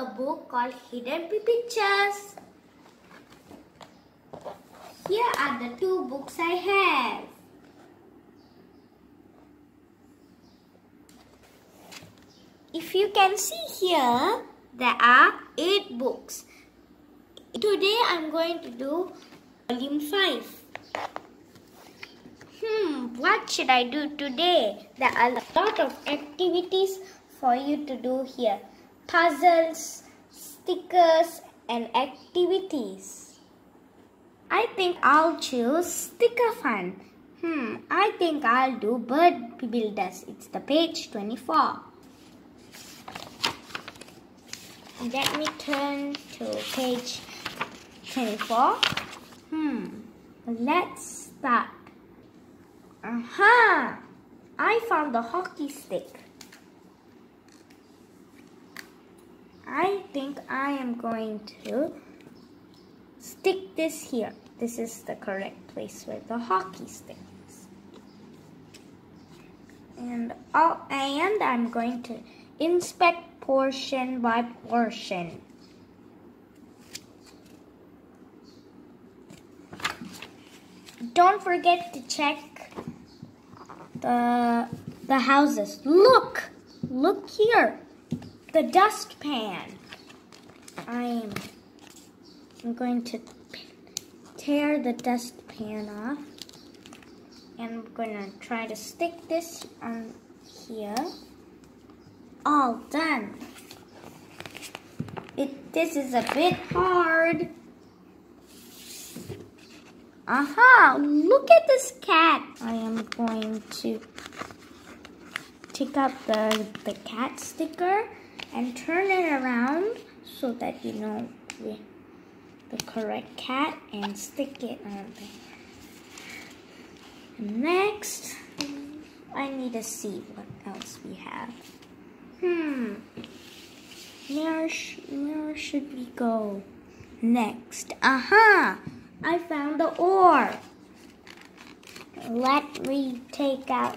a book called Hidden Pictures. Here are the 2 books I have. If you can see here, there are 8 books. Today I'm going to do volume 5. What should I do today? There are a lot of activities for you to do here. Puzzles, stickers, and activities. I think I'll choose sticker fun. I think I'll do bird builders. It's the page 24. Let me turn to page 24. Let's start. Aha! I found the hockey stick. I think I am going to stick this here. This is the correct place where the hockey stick is. And I'm going to inspect portion by portion. Don't forget to check the houses. Look here, the dustpan. I'm going to tear the dustpan off, and I'm going to try to stick this on here. All done. This is a bit hard. Aha! Look at this cat. I am going to take out the cat sticker and turn it around so that you know the correct cat and stick it on there. Next, I need to see what else we have. Where should we go next? Aha! I found the oar. Let me take out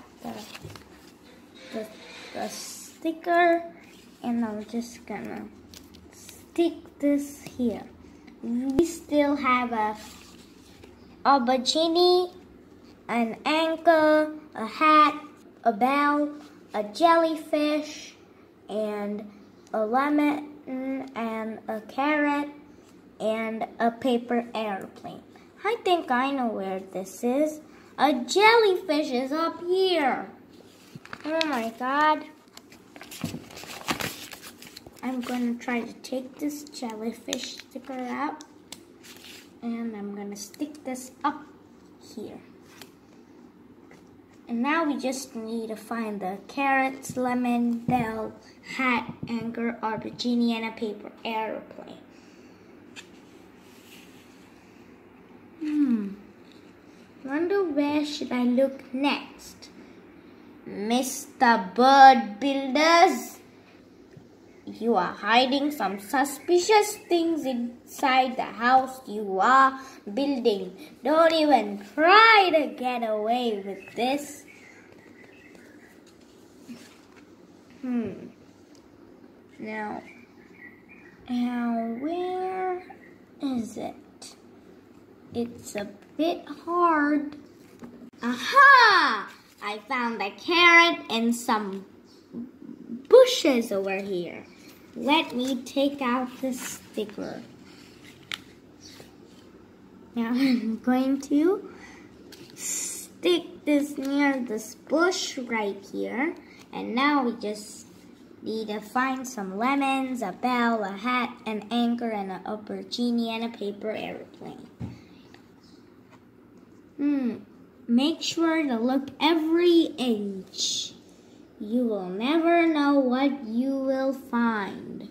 the sticker, and I'm just gonna stick this here. We still have a bikini, an anchor, a hat, a bell, a jellyfish, and a lemon, and a carrot, and a paper airplane. I think I know where this is. A jellyfish is up here. Oh my God. I'm going to try to take this jellyfish sticker out, and I'm going to stick this up here. And now we just need to find the carrots, lemon, bell, hat, anchor, or bikini, and a paper airplane. Wonder where should I look next? Mr. Bird Builders, you are hiding some suspicious things inside the house you are building. Don't even try to get away with this. Now, where is it? It's a bit hard. Aha! I found a carrot and some bushes over here. Let me take out the sticker. Now I'm going to stick this near this bush right here. And now we just need to find some lemons, a bell, a hat, an anchor, and an bikini, and a paper airplane. Make sure to look every inch. You will never know what you will find.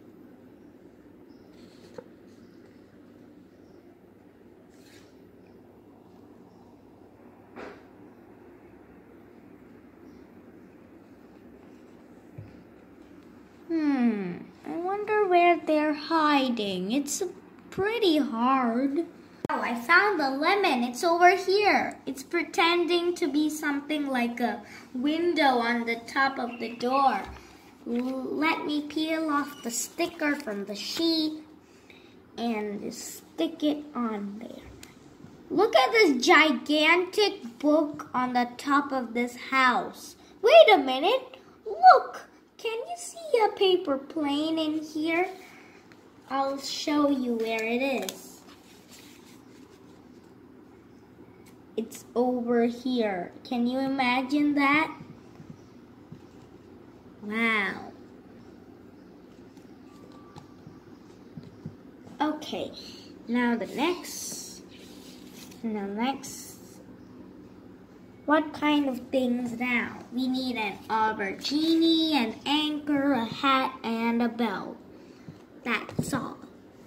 I wonder where they're hiding. It's pretty hard. Oh, I found the lemon. It's over here. It's pretending to be something like a window on the top of the door. let me peel off the sticker from the sheet and just stick it on there. Look at this gigantic book on the top of this house. Wait a minute. Look, can you see a paper plane in here? I'll show you where it is. It's over here. Can you imagine that? Wow. Okay, now what kind of things now? We need an aubergine, an anchor, a hat, and a bell. That's all.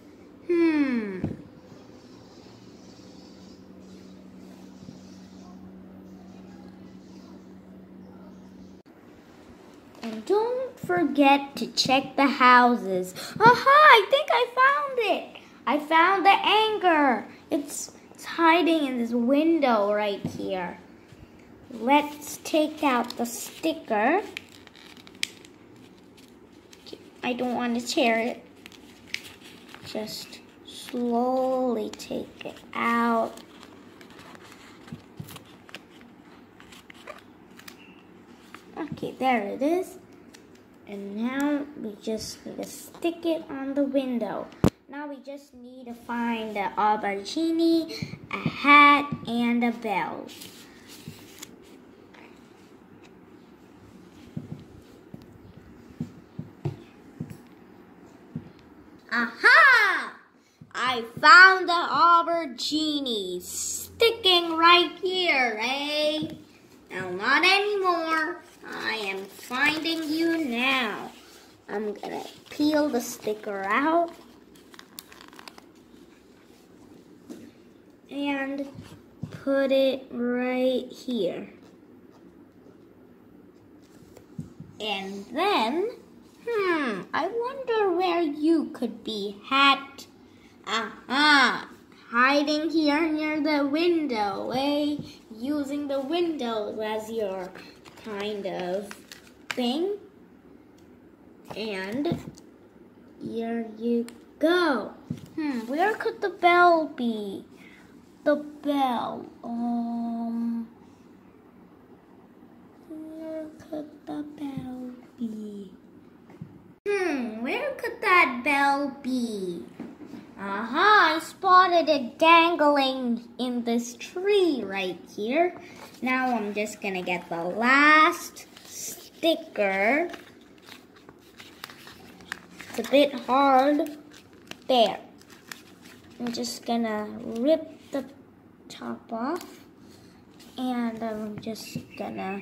And don't forget to check the houses. Aha! I think I found it. I found the anchor. It's hiding in this window right here. Let's take out the sticker. I don't want to tear it. Just slowly take it out. Okay, there it is. And now we just need to stick it on the window. Now we just need to find the aubergine, a hat, and a bell. Aha! I found the aubergine sticking right here, eh? No, not anymore. I am finding you now. I'm gonna peel the sticker out and put it right here. And then, I wonder where you could be, hat. Aha! Hiding here near the window, eh? Using the window as your kind of thing. And here you go. Where could the bell be? The bell. Where could the bell be? Where could that bell be? Aha, I spotted it dangling in this tree right here. Now I'm just gonna get the last sticker. It's a bit hard. There. I'm just gonna rip the top off. And I'm just gonna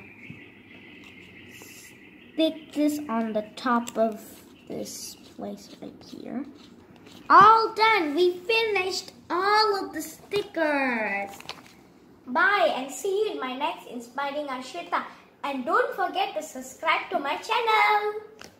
stick this on the top of this place right here. All done. We finished all of the stickers. Bye and see you in my next Inspiring Ashswetha. And don't forget to subscribe to my channel.